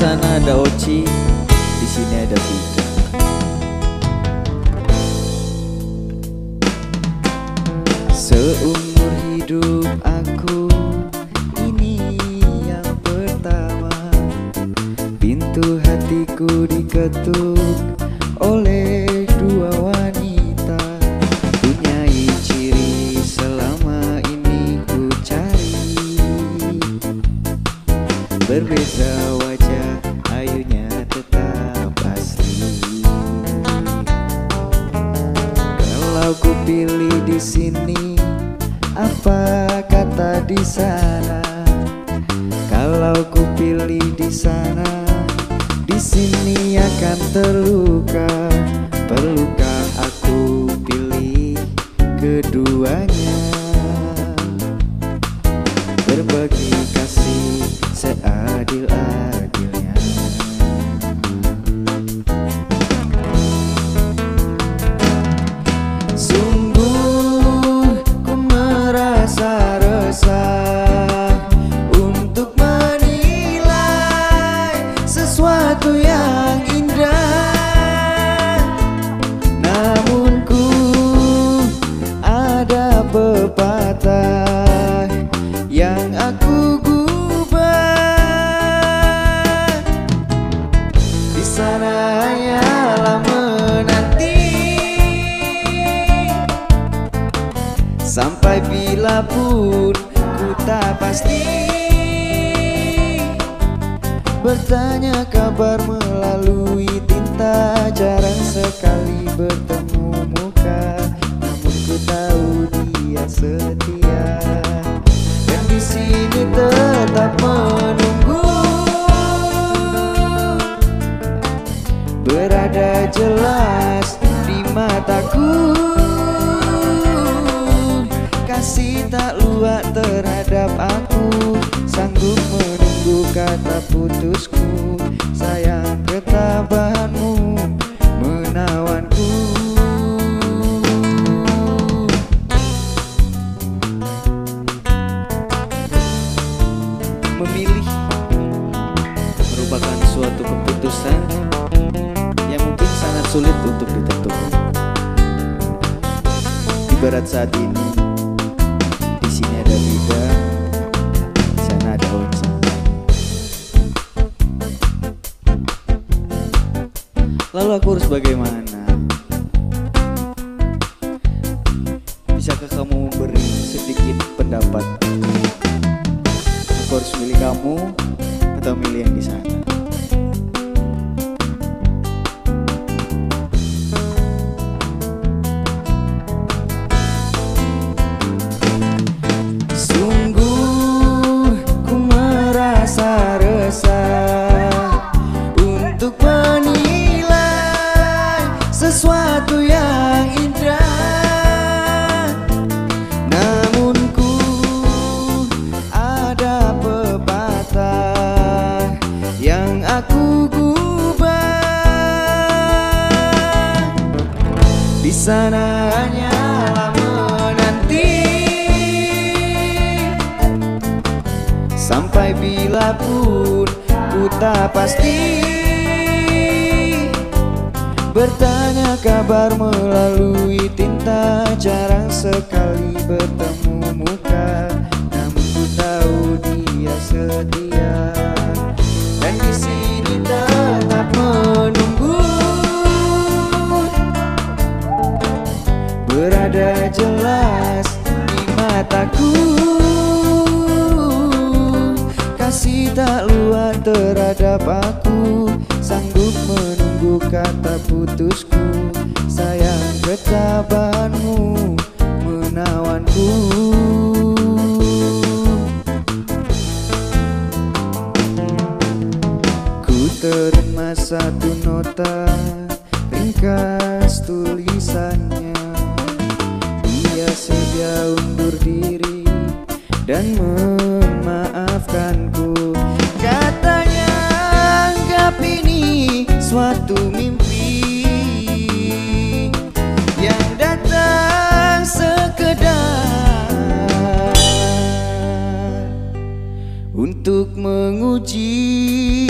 sana ada Oci, di sini ada Vika. Seumur hidup aku, ini yang pertama. Pintu hatiku diketuk oleh dua wanita. Punyai ciri selama ini ku cari. Berbeza wajah, ayunya tetap asli. Kalau ku pilih di sini, apa kata di sana? Kalau ku pilih di sana, di sini akan terluka. Perlukah aku pilih keduanya? Berbagi kasih seadil-adilnya. Sungguh ku merasa resah untuk menilai sesuatu yang indah. Namun ku ada pepatah yang aku gubah. Di sana hanyalah menanti, sampai bila pun ku tak pasti. Bertanya kabar melalui tinta, jarang sekali bertemu muka. Namun ku tahu dia setia, dan di sini tetap menunggu. Berada jelas di mataku, kasih tak luak terhadap aku. Sanggup menunggu kata putusku, sayang ketabahanmu menawanku. Memilih merupakan suatu keputusan yang mungkin sangat sulit untuk ditentukan. Ibarat saat ini, di sini ada Vika, di sana ada Oci. Lalu aku harus bagaimana? Bisakah kamu memberi sedikit pendapat? Aku harus milih kamu atau milih yang di sana? Sungguh ku merasa resah untuk menilai sesuatu yang indah. Namun ku ada pepatah yang aku gubah. Di sana hanyalah menanti, sampai bila pun ku tak pasti. Bertanya kabar melalui tinta, jarang sekali bertemu muka. Namun ku tahu dia setia, dan di sini tetap menunggu. Berada jelas di mataku, kasih tak luak terhadap aku. Sanggup menunggu kata putusku, sayang ketabahanmu menawanku. Ku terima satu nota ringkas tulisannya. Dia sedia undur diri dan memaafkanku. Katanya anggap ini suatu mimpi yang datang sekedar untuk menguji